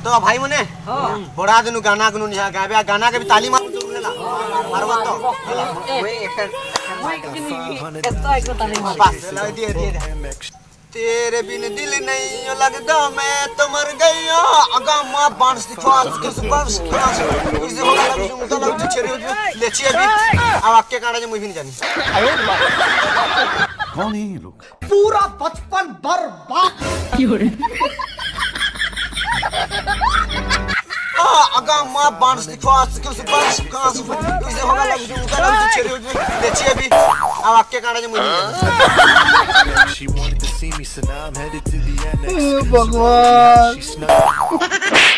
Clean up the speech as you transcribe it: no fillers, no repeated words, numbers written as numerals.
तो भाई मने बड़ा दिन गाना गुनु निहा गाबे गाना के भी ताली मार जरूर लेला मारवा तो ओए एक बस ला दे तेरे बिन दिल नहीं लगता मैं तो मर गई अगा मां बांस दिखास किस बांस इसे होगा लग तो लग छेरे लेची अभी अब आके काड़ा जे मुई भी नहीं जानी कौन है ये लोग? पूरा बचपन बर्बाद क्यों रे अगा मां बांस दिखास किस बांस इसे होगा लग तो लग छेरे लेची अभी अब आके काड़ा जे मुई भी नहीं जानी See me, so now I'm headed to the annex.